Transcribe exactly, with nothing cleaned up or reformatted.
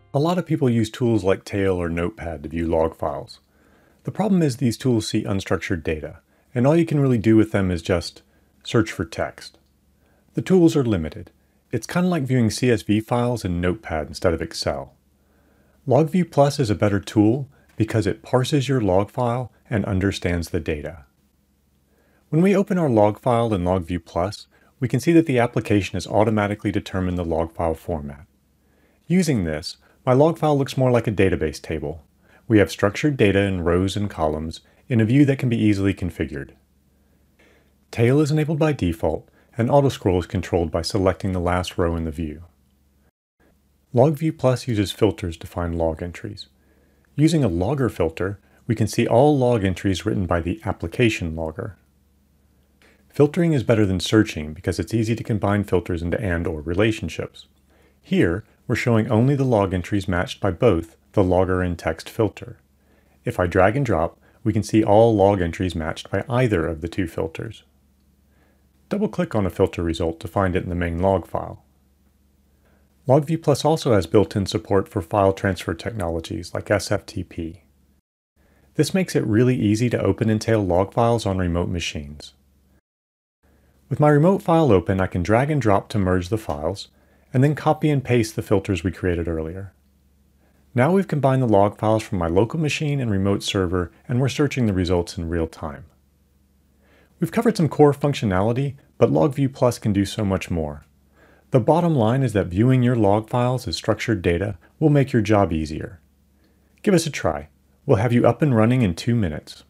A lot of people use tools like Tail or Notepad to view log files. The problem is these tools see unstructured data, and all you can really do with them is just search for text. The tools are limited. It's kind of like viewing C S V files in Notepad instead of Excel. LogView Plus is a better tool because it parses your log file and understands the data. When we open our log file in LogView Plus, we can see that the application has automatically determined the log file format. Using this, my log file looks more like a database table. We have structured data in rows and columns in a view that can be easily configured. Tail is enabled by default, and autoscroll is controlled by selecting the last row in the view. LogView Plus uses filters to find log entries. Using a logger filter, we can see all log entries written by the application logger. Filtering is better than searching because it's easy to combine filters into and/or relationships. Here, we're showing only the log entries matched by both the logger and text filter. If I drag and drop, we can see all log entries matched by either of the two filters. Double-click on a filter result to find it in the main log file. LogView Plus also has built-in support for file transfer technologies like S F T P. This makes it really easy to open and tail log files on remote machines. With my remote file open, I can drag and drop to merge the files, and then copy and paste the filters we created earlier. Now we've combined the log files from my local machine and remote server, and we're searching the results in real time. We've covered some core functionality, but LogView Plus can do so much more. The bottom line is that viewing your log files as structured data will make your job easier. Give us a try. We'll have you up and running in two minutes.